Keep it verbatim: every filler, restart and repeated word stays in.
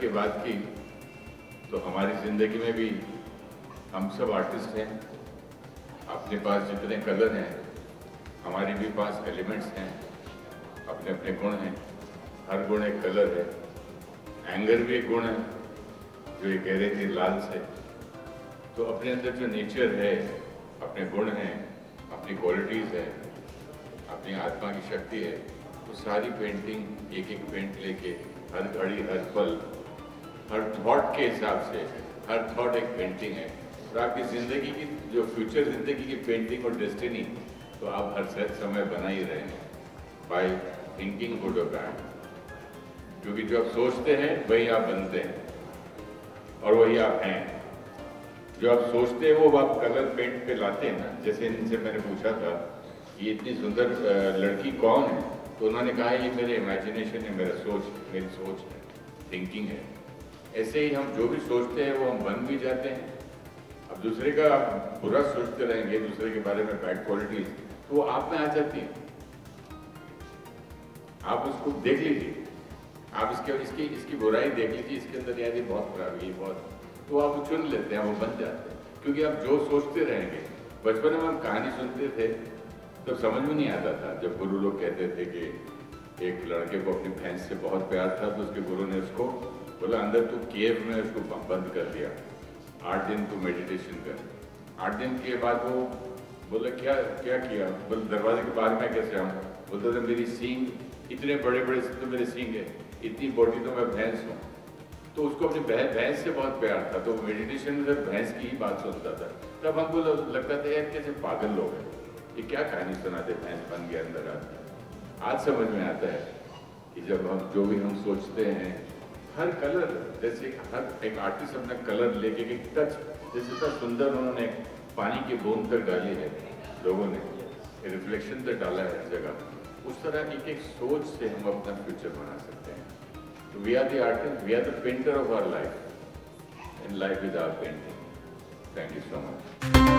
बात की तो हमारी ज़िंदगी में भी हम सब आर्टिस्ट हैं। अपने पास जितने कलर हैं, हमारे भी पास एलिमेंट्स हैं, अपने अपने गुण हैं। हर गुण एक कलर है। एंगर भी एक गुण है, जो ये कह रहे थे लाल से। तो अपने अंदर जो नेचर है, अपने गुण हैं, अपनी क्वालिटीज़ है, अपनी आत्मा की शक्ति है, तो सारी पेंटिंग एक एक पेंट लेके हर घड़ी, हर पल, हर थॉट के हिसाब से, हर थॉट एक पेंटिंग है। और आपकी ज़िंदगी की जो फ्यूचर ज़िंदगी की पेंटिंग और डेस्टिनी तो आप हर समय बना ही रहे हैं बाय थिंकिंग गुड और बैड। क्योंकि जो आप सोचते हैं वही आप बनते हैं और वही आप हैं। जो आप सोचते हैं वो आप कलर पेंट पे लाते हैं ना। जैसे इनसे मैंने पूछा था ये इतनी सुंदर लड़की कौन है, तो उन्होंने कहा ये मेरे इमेजिनेशन है, मेरा सोच, मेरी सोच है, थिंकिंग है। ऐसे ही हम जो भी सोचते हैं वो हम बन भी जाते हैं। अब दूसरे का आप बुरा सोचते रहेंगे, दूसरे के बारे में बैड क्वालिटीज, तो वो आप में आ जाती है। आप उसको देख लीजिए, आप इसके इसकी इसकी बुराई देख लीजिए, इसके अंदर यार ये बहुत खराब है, ये बहुत, तो आप चुन लेते हैं, वो बन जाते हैं। क्योंकि आप जो सोचते रहेंगे। बचपन में हम कहानी सुनते थे तब तो समझ में नहीं आता था। जब गुरु लोग कहते थे कि एक लड़के को अपनी भैंस से बहुत प्यार था, तो उसके गुरु ने उसको बोला अंदर तू केव में उसको बंद कर दिया, आठ दिन तू मेडिटेशन कर। आठ दिन के बाद वो बोला क्या क्या किया, बोले दरवाजे के बाहर में कैसे आऊँ। बोलता था मेरी सींग इतने बड़े बड़े तो मेरे सींग है, इतनी बॉडी तो मैं भैंस हूँ। तो उसको अपनी भैंस से बहुत प्यार था, तो मेडिटेशन में जब भैंस की ही बात सुनता था तब हमको लगता था यार कैसे पागल लोग हैं, ये क्या कहानी सुनाते, भैंस बन गया अंदर आता। आज समझ में आता है कि जब हम जो भी हम सोचते हैं, हर कलर, जैसे हर एक आर्टिस्ट अपना कलर लेके एक टच, जैसे इतना सुंदर उन्होंने पानी की बूंद तक डाली है, लोगों ने रिफ्लेक्शन तक डाला है हर जगह, उस तरह एक एक सोच से हम अपना फ्यूचर बना सकते हैं। तो we are the artist, we are the painter of our life, and life is our painting. Thank you so much.